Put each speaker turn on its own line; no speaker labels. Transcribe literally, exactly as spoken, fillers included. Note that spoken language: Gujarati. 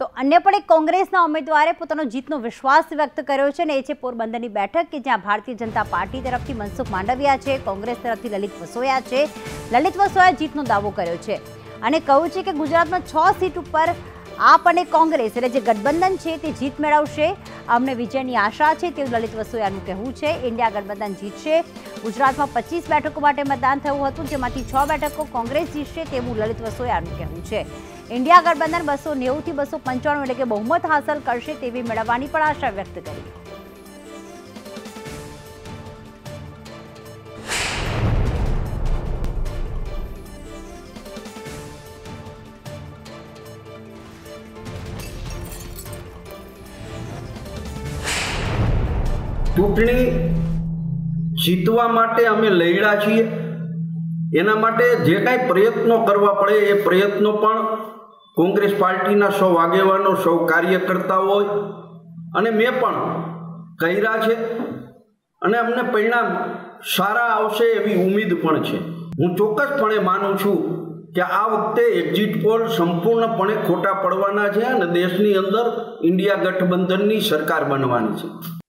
તો અન્ય પણ એક કોંગ્રેસના ઉમેદવારે પોતાનો જીતનો વિશ્વાસ વ્યક્ત કર્યો છે અને એ છે પોરબંદરની બેઠક કે જ્યાં ભારતીય જનતા પાર્ટી તરફથી મનસુખ માંડવિયા છે, કોંગ્રેસ તરફથી લલિત વસોયા છે। લલિત વસોયા જીતનો દાવો કર્યો છે અને કહ્યું છે કે ગુજરાતમાં છ સીટ ઉપર આપ અને કોંગ્રેસ એટલે જે ગઠબંધન છે તે જીત મેળવશે। અમને વિજયની આશા છે તેવું લલિત વસોયાનું કહેવું છે। ઇન્ડિયા ગઠબંધન જીતશે। ગુજરાતમાં પચીસ બેઠકો માટે મતદાન થયું હતું, જેમાંથી છ બેઠકો કોંગ્રેસ જીતશે તેવું લલિત વસોયાનું કહેવું છે। ઇન્ડિયા ગઠબંધન બસો નેવું થી બસો પંચાણું એટલે કે બહુમત હાંસલ કરશે તેવી મેળવવાની પણ આશા વ્યક્ત કરી।
ચૂંટણી જીતવા માટે અમે લડ્યા છીએ, એના માટે જે કાંઈ પ્રયત્નો કરવા પડે એ પ્રયત્નો પણ કોંગ્રેસ પાર્ટીના સૌ આગેવાનો, સૌ કાર્યકર્તાઓ અને મેં પણ કર્યા છે અને અમને પરિણામ સારા આવશે એવી ઉમ્મીદ પણ છે। હું ચોક્કસપણે માનું છું કે આ વખતે એક્ઝિટ પોલ સંપૂર્ણપણે ખોટા પડવાના છે અને દેશની અંદર ઇન્ડિયા ગઠબંધનની સરકાર બનવાની છે।